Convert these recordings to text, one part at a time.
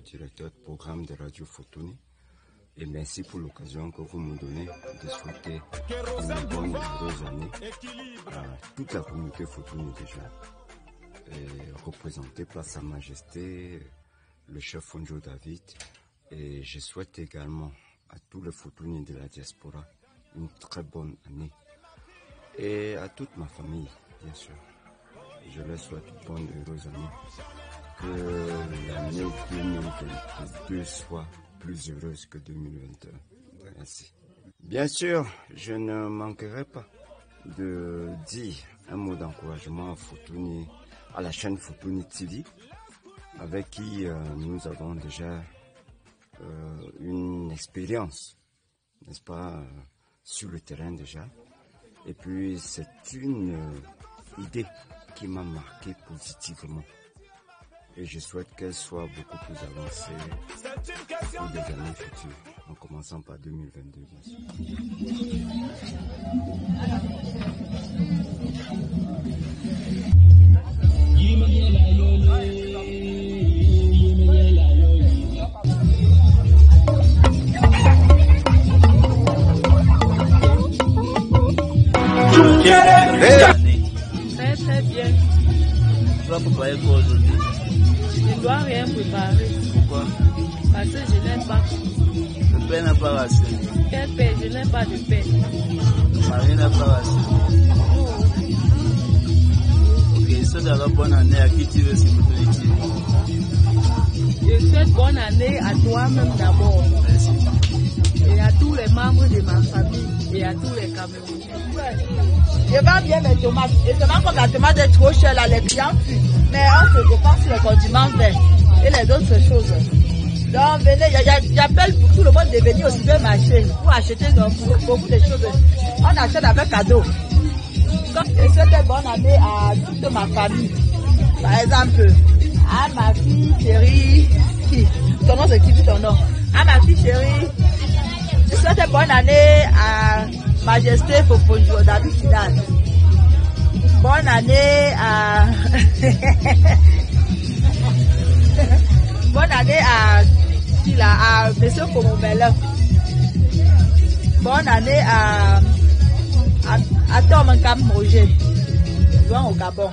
directeur de programme de Radio Futuni. Et merci pour l'occasion que vous me donnez de souhaiter une bonne et heureuse année à toute la communauté Futuni déjà. Et représenté par Sa Majesté, le chef Fonjo David. Et je souhaite également à tous les Futuni de la diaspora une très bonne année. Et à toute ma famille, bien sûr. Je leur souhaite une bonne et heureuse année. Que l'année 2022 soit plus heureuse que 2021. Merci. Bien sûr, je ne manquerai pas de dire un mot d'encouragement à Futuni, à la chaîne Futuni TV, avec qui nous avons déjà une expérience, n'est-ce pas, sur le terrain déjà. Et puis c'est une idée qui m'a marqué positivement. Et je souhaite qu'elle soit beaucoup plus avancée pour les années futures, en commençant par 2022, bien sûr. Très bien. Tu vas préparer quoi aujourd'hui? Je ne dois rien préparer. Pourquoi? Parce que je n'ai pas. Le père n'a pas rassé. Quel père? Je n'ai pas de père. Marie n'a pas rassé. Ok, souhaite alors bonne année à qui tu veux sur Futuni TV. Je souhaite bonne année à toi-même d'abord. Merci. Et à tous les membres de ma famille et à tous les Camerounais. Je vends bien mes tomates. Et seulement comme la tomate est trop chère, là, les clients fuient. Mais on se dépense sur les condiments verts et les autres choses. Donc venez, j'appelle pour tout le monde de venir au supermarché pour acheter beaucoup de choses. On achète avec cadeau. Je souhaite bonne année à toute ma famille. Par exemple, à ma fille chérie, ton nom c'est qui dit ton nom? À ma fille chérie, je souhaite bonne année à Majesté Fofonjo David Kidal. Bonne année à bonne année à Monsieur Komomela. Bonne année à Tom Nkam Roger, loin au Gabon.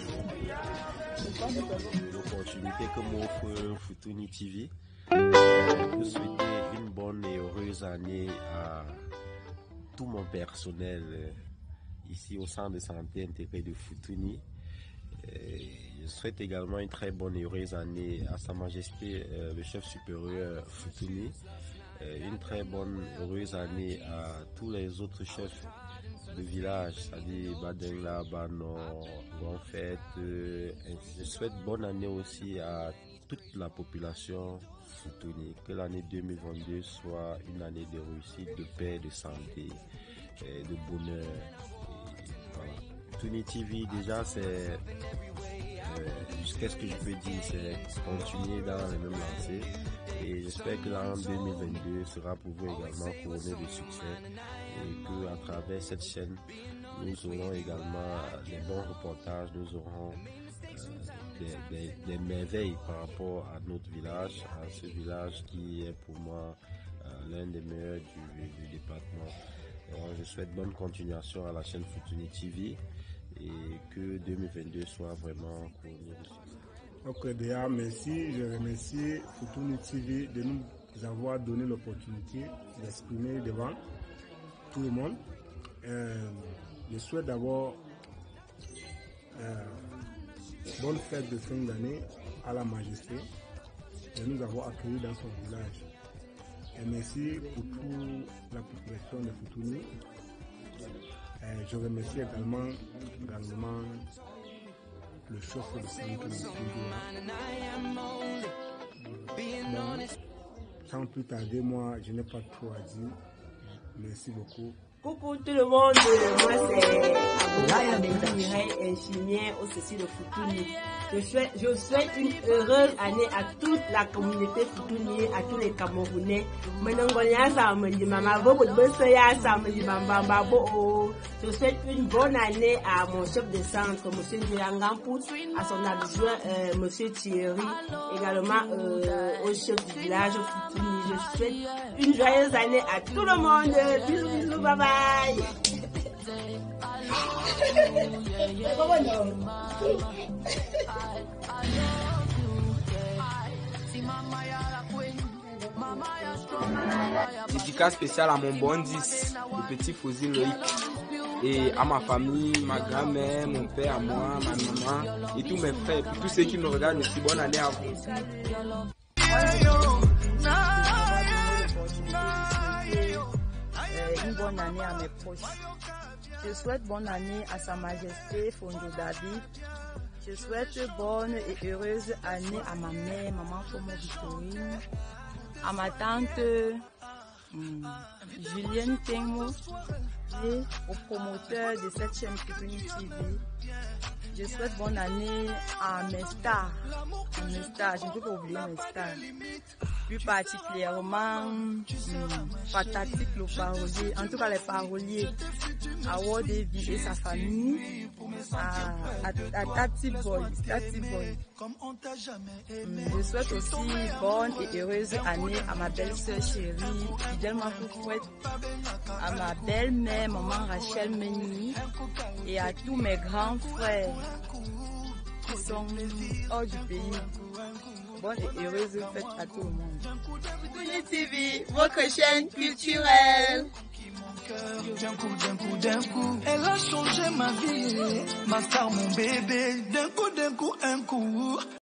L'opportunité que m'offre Futuni TV de souhaiter une bonne et heureuse année à tout mon personnel ici au centre de santé intégré de Futuni. Je souhaite également une très bonne et heureuse année à Sa Majesté le chef supérieur Futuni. Une très bonne heureuse année à tous les autres chefs de village, c'est-à-dire Badengla, Bano, Gonfet. Je souhaite bonne année aussi à toute la population Futuni. Que l'année 2022 soit une année de réussite, de paix, de santé, de bonheur. Voilà. Futuni TV déjà c'est qu'est-ce que je peux dire, c'est continuer dans les mêmes lancées et j'espère que l'an 2022 sera pour vous également couronné de succès et que à travers cette chaîne nous aurons également des bons reportages, nous aurons des merveilles par rapport à notre village, à ce village qui est pour moi l'un des meilleurs du département. Alors, je souhaite bonne continuation à la chaîne Futuni TV et que 2022 soit vraiment couronné de succès. Ok, déjà, merci. Je remercie Futuni TV de nous avoir donné l'opportunité d'exprimer devant tout le monde. Je souhaite d'abord bonne fête de fin d'année à la Majesté de nous avoir accueillis dans son village. Et merci pour toute la population de Futuni. Je remercie également le chef de centre de Futuni. Sans plus tarder, moi, je n'ai pas trop à dire. Merci beaucoup. Coucou tout le monde, moi c'est Aboulaya Mireille, ingénieur au CECI de Futuni. Je souhaite une heureuse année à toute la communauté Futuni, à tous les Camerounais. Je souhaite une bonne année à mon chef de centre, M. Ndiangampou, à son adjoint, M. Thierry, également au chef du village Futuni. Je souhaite une joyeuse année à tout le monde. Bisous, bisous, bye bye. Dédicace spéciale à mon bon 10, le petit Fosy Loïc, et à ma famille, ma grand-mère, mon père, à moi, ma maman et tous mes frères, et tous ceux qui me regardent aussi. Bonne année à vous. Une bonne année à mes proches. Je souhaite bonne année à Sa Majesté Fondo David. Je souhaite bonne et heureuse année à ma mère, maman Fomo Victorine, à ma tante Julienne Tengo et au promoteur de cette chaîne Futuni TV. Je souhaite bonne année à mes stars. Je ne peux pas oublier mes stars. Plus particulièrement Fatatik le parolier, en tout cas les paroliers, à Wodevi et sa famille, à Tati Boy. Je souhaite aussi bonne et heureuse année à ma belle-sœur chérie, Fidèle Mafoufouette, à ma belle-mère, maman Rachel Meni, et à tous mes grands frères qui sont hors du pays. Bonne et heureuse fête à tout le monde. Futuni TV, votre chaîne culturelle. D'un coup, elle a changé ma vie, ma star, mon bébé, d'un coup, un coup.